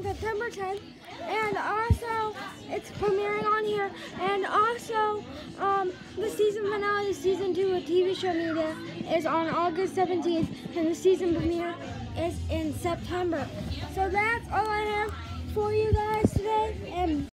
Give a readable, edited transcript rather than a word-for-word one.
September 10th, and also it's premiering on here, and also the season finale of season 2 of TV Show Media is on August 17th, and the season premiere is in September. So that's all I have for you guys today, and